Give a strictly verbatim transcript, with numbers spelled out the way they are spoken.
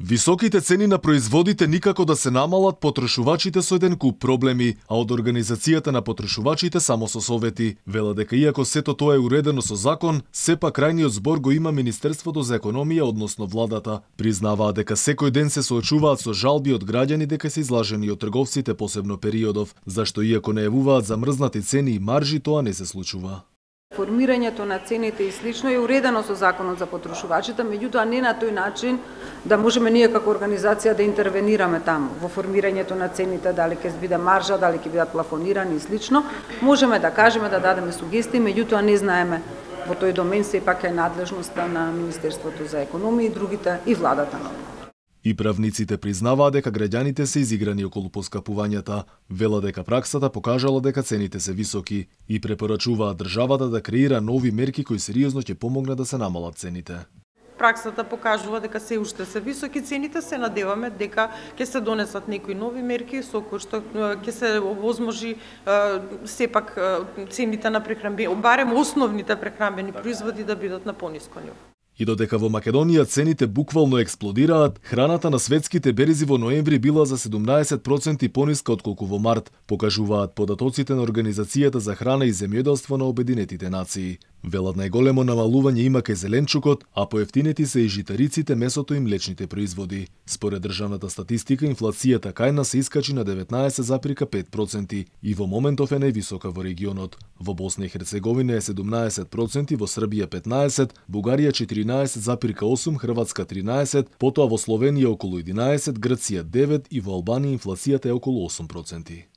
Високите цени на производите никако да се намалат потрошувачите со еден куп проблеми, а од Организацијата на потрошувачите само со совети. Вела дека иако сето тоа е уредено со закон, сепак крајниот збор го има Министерството за економија, односно владата. Признаваа дека секој ден се соочуваат со жалби од граѓани дека се излажени од трговците, посебно периодов, зашто иако најавуваат замрзнати цени и маржи, тоа не се случува. Формирањето на цените и слично е уредено со законот за потрошувачите, меѓутоа не на тој начин да можеме ние како организација да интервенираме таму во формирањето на цените, дали ќе биде маржа, дали ќе бидат плафонирани и слично. Можеме да кажеме, да дадеме сугестии, меѓутоа не знаеме во тој домен сепак е надлежноста на Министерството за економија и другите и владата. И правниците признаваа дека граѓаните се изиграни околу поскапувањата, вела дека праксата покажала дека цените се високи и препорачуваат државата да креира нови мерки кои сериозно ќе помогнат да се намалат цените. Праксата покажува дека се уште се високи цените, се надеваме дека ќе се донесат некои нови мерки со кои што ќе се овозможи сепак цените на прехранбени, барем основните прехранбени производи да бидат на пониско ниво. И додека во Македонија цените буквално експлодираат, храната на светските берези во ноември била за седумнаесет проценти пониска отколку во март, покажуваат податоците на Организацијата за храна и земјоделство на Обединетите нации. Велат најголемо намалување има кај зеленчукот, а поевтинети се и житариците, месото и млечните производи. Според државната статистика, инфлацијата кај нас се искачи на деветнаесет запирка пет проценти и во моментов е највисока во регионот. Во Босна и Херцеговина е седумнаесет проценти, во Србија петнаесет, Бугарија четиринаесет запирка осум, Хрватска тринаесет, потоа во Словенија околу единаесет, Грција девет и во Албанија инфлацијата е околу осум проценти.